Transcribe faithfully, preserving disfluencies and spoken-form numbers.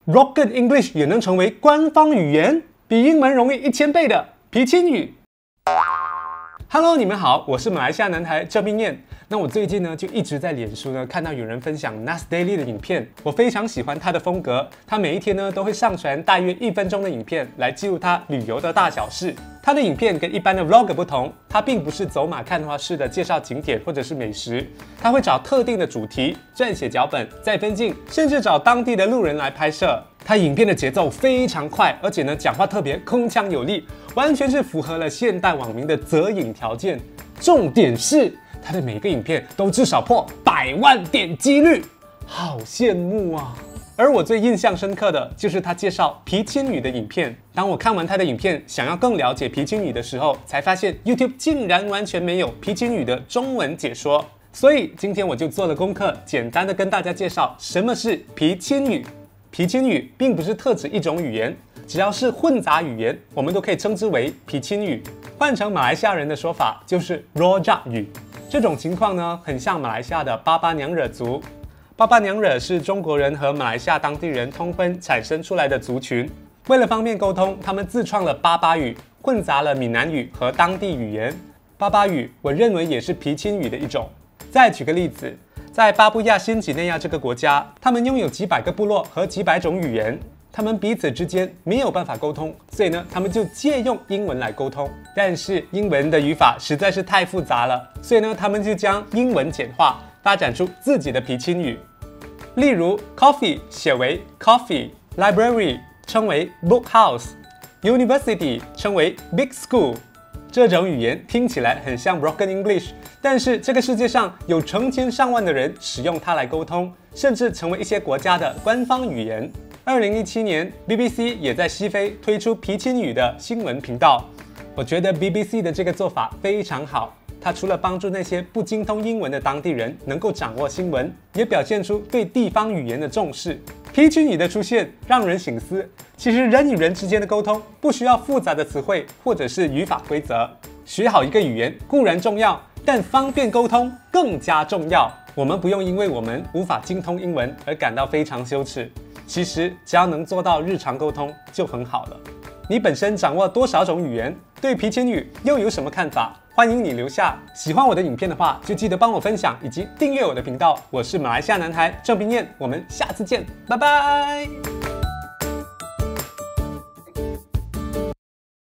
Broken English 也能成为官方语言，比英文容易一千倍的皮青语。Hello， 你们好，我是马来西亚男孩郑明彦。那我最近呢就一直在脸书呢看到有人分享 Nas Daily 的影片，我非常喜欢他的风格。他每一天呢都会上传大约一分钟的影片来记录他旅游的大小事。他的影片跟一般的 vlog 不同，他并不是走马看花式的介绍景点或者是美食，他会找特定的主题，撰写脚本，再分镜，甚至找当地的路人来拍摄。他影片的节奏非常快，而且呢讲话特别铿锵有力，完全是符合了现代网民的择影条件。重点是他的每个影片都至少破百万点击率，好羡慕啊！而我最印象深刻的就是他介绍皮青语的影片。当我看完他的影片，想要更了解皮青语的时候，才发现 YouTube 竟然完全没有皮青语的中文解说。所以今天我就做了功课，简单的跟大家介绍什么是皮青语。皮青语并不是特指一种语言，只要是混杂语言，我们都可以称之为皮青语。换成马来西亚人的说法，就是 Rojak 语。这种情况呢，很像马来西亚的巴巴娘惹族。巴巴娘惹是中国人和马来西亚当地人通婚产生出来的族群。为了方便沟通，他们自创了巴巴语，混杂了闽南语和当地语言。巴巴语，我认为也是皮青语的一种。再举个例子，在巴布亚新几内亚这个国家，他们拥有几百个部落和几百种语言。他们彼此之间没有办法沟通，所以呢，他们就借用英文来沟通。但是英文的语法实在是太复杂了，所以呢，他们就将英文简化，发展出自己的皮青语。例如 ，coffee 写为 coffee，library 称为 book house，university 称为 big school。这种语言听起来很像 Broken English， 但是这个世界上有成千上万的人使用它来沟通，甚至成为一些国家的官方语言。二零一七年 ，B B C 也在西非推出皮青语的新闻频道。我觉得 B B C 的这个做法非常好，它除了帮助那些不精通英文的当地人能够掌握新闻，也表现出对地方语言的重视。皮青语的出现让人省思，其实人与人之间的沟通不需要复杂的词汇或者是语法规则。学好一个语言固然重要，但方便沟通更加重要。我们不用因为我们无法精通英文而感到非常羞耻。其实只要能做到日常沟通就很好了。你本身掌握多少种语言？对皮青语又有什么看法？欢迎你留下。喜欢我的影片的话，就记得帮我分享以及订阅我的频道。我是马来西亚男孩郑明彦，我们下次见，拜拜。